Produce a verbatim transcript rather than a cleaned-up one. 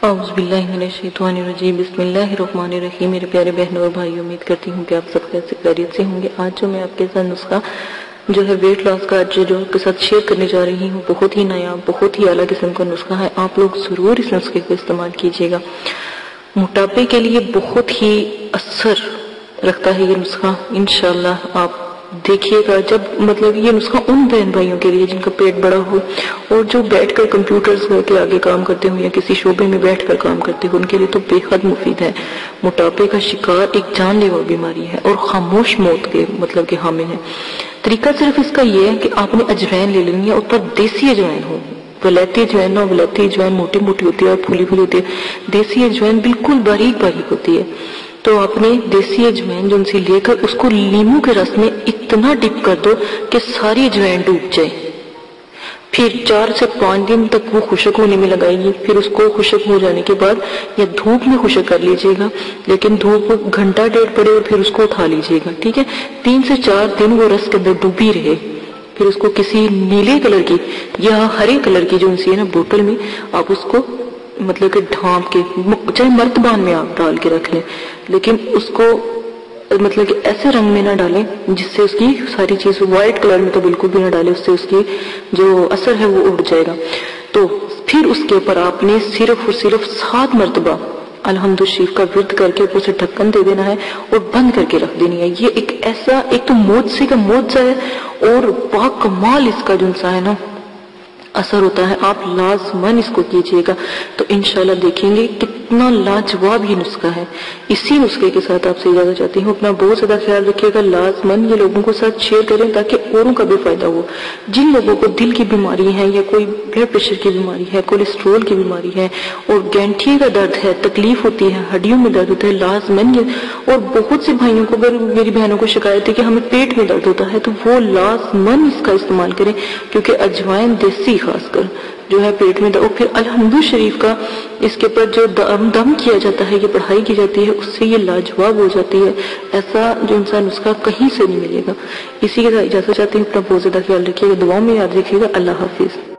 اعوذ باللہ من الشیطان الرجیم بسم اللہ الرحمن الرحیم۔ میرے پیارے بہنوں اور بھائیوں، امید کرتی ہوں کہ آپ سب خیریت سے ہوں گے۔ آج جو میں آپ کے ساتھ نسخہ جو ہے ویٹ لاس کا جو جو کے ساتھ شیئر کرنے جا رہی ہوں، بہت ہی نیا بہت ہی اعلیٰ قسم کا نسخہ ہے۔ آپ لوگ ضرور اس نسخے کو استعمال کیجیے گا۔ موٹاپے کے لیے بہت ہی اثر رکھتا ہے یہ نسخہ، انشاءاللہ آپ دیکھیے گا۔ جب مطلب یہ نسخہ ان بہن بھائیوں کے لیے جن کا پیٹ بڑا ہو اور جو بیٹھ کر کمپیوٹرز کے آگے کام کرتے ہوں یا کسی شعبے میں بیٹھ کر کام کرتے ہوں، ان کے لیے تو بے حد مفید ہے۔ موٹاپے کا شکار ایک جان لیوا بیماری ہے اور خاموش موت کے مطلب کہ حامل ہے۔ طریقہ صرف اس کا یہ ہے کہ آپ نے اجوین لے لینی ہے، اوپر دیسی اجوین ہو، ولیتی اجوین نہ، ولیتی اجوین موٹی موٹی ہوتی ہے اور پھولی پھولی ہوتی ہے، دیسی اجوین بالکل باریک باریک ہوتی ہے۔ تو آپ نے دیسی اجوین جو ان سے لے کر اس کو لیموں کے رس میں اتنا ڈپ کر دو کہ ساری اجوین ڈوب جائے۔ پھر چار سے پانچ دن تک وہ خشک ہونے میں لگائے گی۔ پھر اس کو خشک ہو جانے کے بعد یا دھوپ میں خشک کر لیجئے گا، لیکن دھوپ گھنٹہ ڈیڑھ پڑے اور پھر اس کو اٹھا لیجئے گا، ٹھیک ہے۔ تین سے چار دن وہ رس کے اندر ڈوبی رہے۔ پھر اس کو کسی نیلے کلر کی یا ہرے کلر کی جو انسی ہے نا بوتل میں آپ اس کو مطلب کہ ڈھانپ کے، چاہے مرتبان میں آپ ڈال کے رکھ لیں، لیکن اس کو مطلب کہ ایسے رنگ میں نہ ڈالیں جس سے اس کی ساری چیز، وائٹ کلر میں تو بالکل بھی نہ ڈالیں، اس سے اس کی جو اثر ہے وہ اڑ جائے گا۔ تو پھر اس کے اوپر آپ نے صرف اور صرف سات مرتبہ الحمد شریف کا ورد کر کے اوپر سے ڈھکن دے دینا ہے اور بند کر کے رکھ دینی ہے۔ یہ ایک ایسا ایک تو معجزے کا معجزہ ہے اور پاک کمال اس کا جو ہے نا اثر ہوتا ہے۔ آپ لازماً اس کو کیجئے گا تو انشاءاللہ دیکھیں گے کتنا لاجواب یہ نسخہ ہے۔ اسی نسخے کے ساتھ آپ سے اجازت چاہتی ہوں۔ اپنا بہت زیادہ خیال رکھیے گا، لازماً یہ لوگوں کو ساتھ شیئر کریں تاکہ اوروں کا بھی فائدہ ہو۔ جن لوگوں کو دل کی بیماری ہے یا کوئی بلڈ پریشر کی بیماری ہے، کولیسٹرول کی بیماری ہے اور گینٹھیے کا درد ہے، تکلیف ہوتی ہے، ہڈیوں میں درد ہوتا ہے، لازماً یہ، اور بہت سے بھائیوں کو، اگر میری بہنوں کو شکایت ہے کہ ہمیں پیٹ میں درد ہوتا ہے تو وہ لازماً اس کا استعمال کریں، کیونکہ اجوائن دیسی خاص کر جو ہے پیٹ میں، اور پھر الحمد شریف کا اس کے پر جو دم دم کیا جاتا ہے، یہ پڑھائی کی جاتی ہے، اس سے یہ لاجواب ہو جاتی ہے۔ ایسا جو انسان اس کا کہیں سے نہیں ملے گا۔ اسی کے ساتھ اجازت چاہتی ہوں۔ اپنا بہت زیادہ خیال رکھیے گا، دعاؤں میں یاد رکھیے گا۔ اللہ حافظ۔